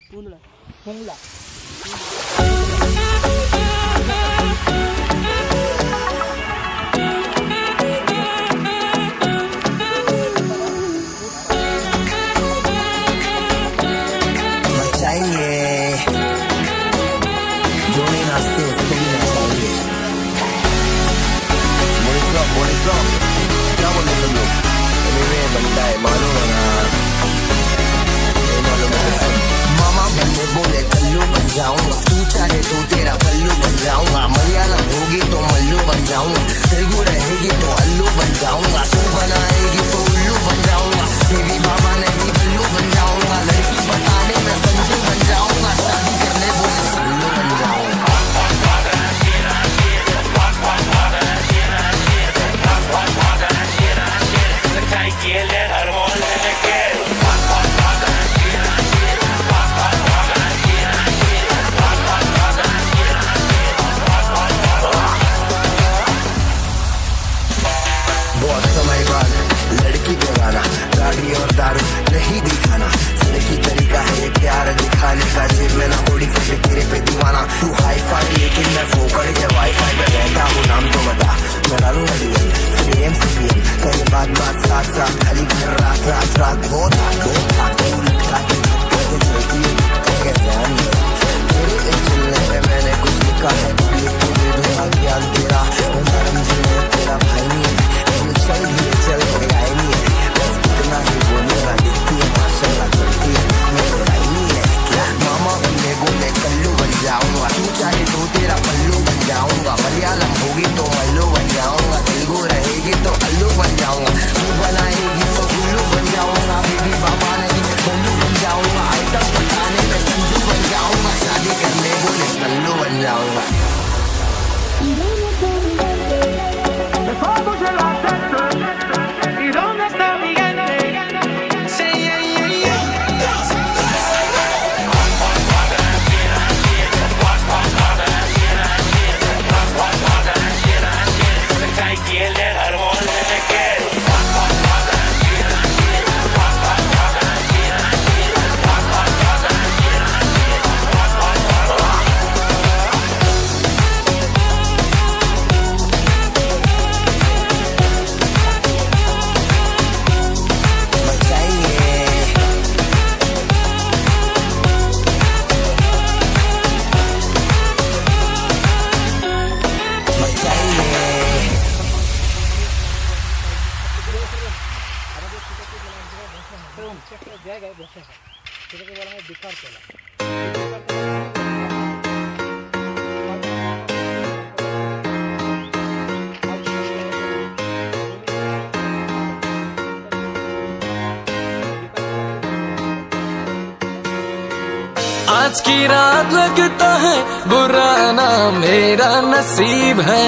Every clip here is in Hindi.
पूंदला पुंगला क्या बोले तुम लोग? बनता है मालूम है ना, मालूम है। मामा बंदे बोले कल्लू बन जाऊंगा, तू चाहे तो तेरा पल्लू बन जाऊंगा। मलयालम होगी तो मल्लू बन जाऊंगा, तेलुगु रहेगी तो अल्लू बन जाऊंगा। तू बनाएगी तो उल्लू बन जाऊंगा, बेबी बाबा नहीं बल्लू बन जाऊंगा। लड़की बताने में संजू बन जाऊंगा, शादी करने बोले सल्लू बन जाऊंगा। बहुत समय बाद लड़की को गाना, गाड़ी और दारू नहीं दिखाना। सही तरीका है प्यार दिखाने का, जेब में ना कोड़ी फटे तेरे पे दीवाना। तू हाई फाई लेकिन मैं फोकड़ के वाईफाई पे रहता हूँ, नाम तो बता मैं डालूंगा डीएल फिर एम सी पी एल। कहीं बात साथ साथ खाली घर रात रात रात बहुत तेरे चलने में मैंने कुछ लिखा है, दूंगा ज्ञान तेरा नरम जीने तेरा भाई नहीं है। चल धीरे चल कोई आए नहीं है, बस इतना ही बोलूंगा। दिखती है माशाल्लाह चलती है, इसमें बुराई नहीं है क्या? मामा बंदे बोले कल्लू बन जाऊंगा, तू चाहे तो तेरा पल्लू बन जाऊंगा। मलयालम होगी तो मल्लू बन जाऊंगा, तेलुगु रहेगी तो अल्लू बन जाऊंगा। तू बनाएगी तो गुल्लू बन जाऊंगा, बेबी बाबा नहीं बल्लू बन जाऊंगा। आइटम बताने में संजू बन जाऊंगा, शादी करने बोले सल्लू बन जाऊंगा। आज की रात लगता है बुरा ना मेरा नसीब है,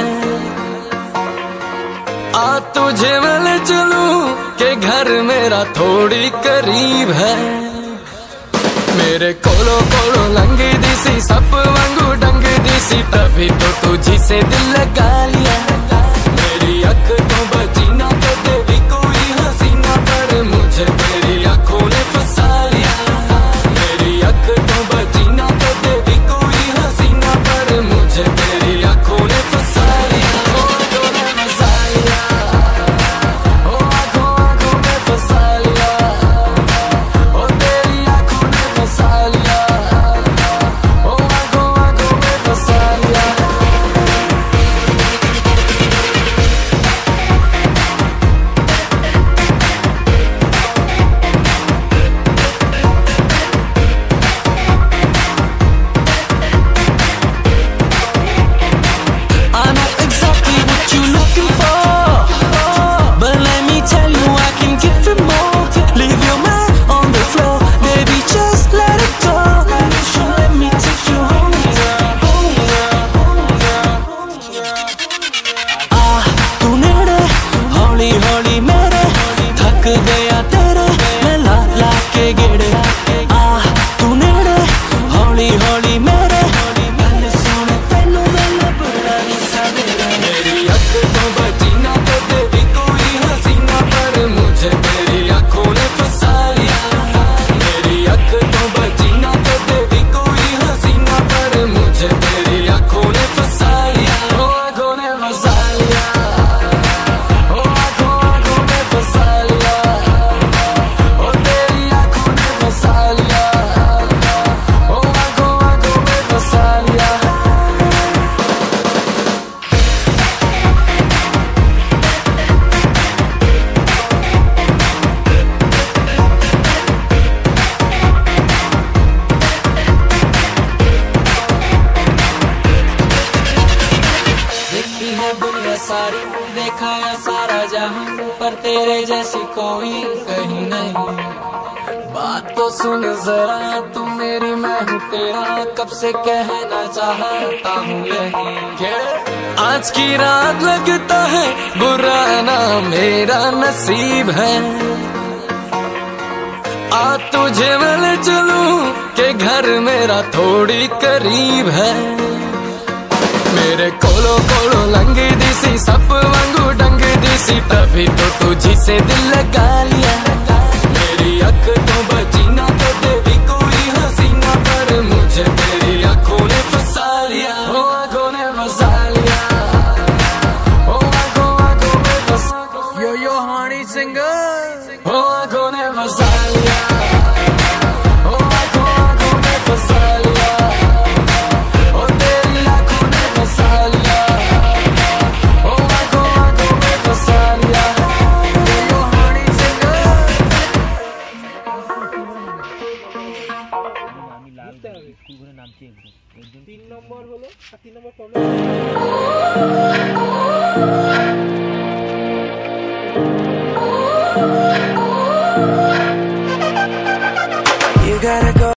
आ तुझे मैं ले चलूं के घर मेरा थोड़ी करीब है। मेरे कोलो कोलो लंगी दिसी सब वांगू डंग दिसी, तभी तो तुझी से दिल लगा लिया। मेरी अख तो बची ना कदे भी कोई हसीना, पर मुझे तेरी आंखों ने फंसा लिया। मेरी अख तो बची ना कदे भी कोई हसीना, पर मुझे तेरी आंखों ने फंसा लिया। ओ आंखों ने फंसा लिया, ओ आंखों आंखों में फंसा लिया, ओ तेरी आंखों ने फंसा लिया, ओ आंखों आंखों में फंसा लिया। कोई कहीं नहीं। बात तो सुन जरा तू मेरी, मैं हूँ तेरा, कब से कहना चाहता हूँ यही। आज की रात लगता है बुरा ना मेरा नसीब है। आ तुझे मैं ले चलूं के घर मेरा थोड़ी करीब है। मेरे कोलो कोलो लंगी दिसी सब वांगू डंग दिसी, तभी तो तुझी से दिल लगा लिया। मेरी अख तो बची ना तो तेरी कोई हसीना, पर मुझे तेरी आंखों ने फंसा लिया। ओ आंखों ने फंसा लिया, ओ आंखों में फंसा। यो हानी सिंगर, ओ आंखों ने फंसा लिया, ओ आंखों में फंसा लिया, ओ तेरी आंखों ने फंसा लिया, ओ आंखों में फंसा लिया। Yo Honey singer. তিন নম্বর হলো 3 নম্বর প্রবলেম।